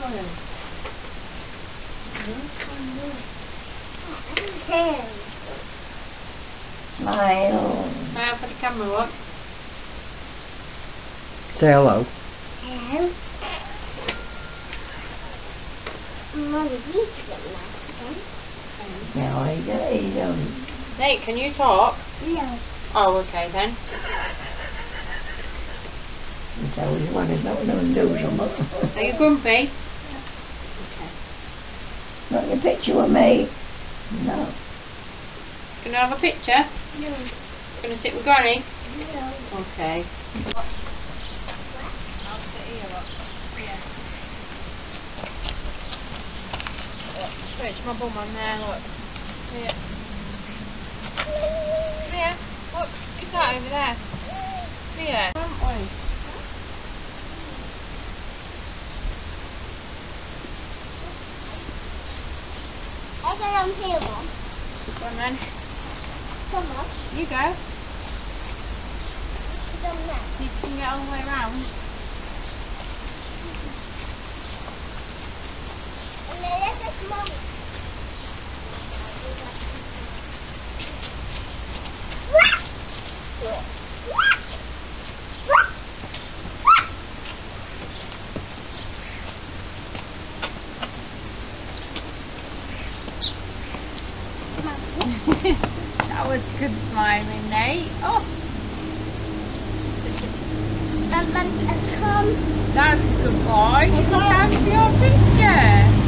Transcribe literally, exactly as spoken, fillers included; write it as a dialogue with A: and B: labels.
A: Smile.
B: Smile for the camera, look.
A: Say hello.
C: Hello. Mother, you should get laughing.
A: No, he don't. He don't.
B: Nate, can you talk?
C: No.
B: Oh, okay then.
A: He's always wanted nothing to do something.
B: Are you grumpy? Okay.
A: Not a picture with me. No.
B: Can I have a picture?
C: No.
B: Gonna sit with Granny?
C: No.
B: Okay.
C: What?
B: I'll sit here, look. Here. Look, stretch my bum on there, look. Here. Here. Look, who's that over there? Here. Haven't we?
C: I get on here, Mum.
B: Go on then.
C: Come on.
B: You go.
C: Come on.
B: You can get all the way around.
C: And then let us Mum.
B: That was good smiling, Nate. Oh,
C: Um, um, come.
B: that's a good boy. It's time for your picture.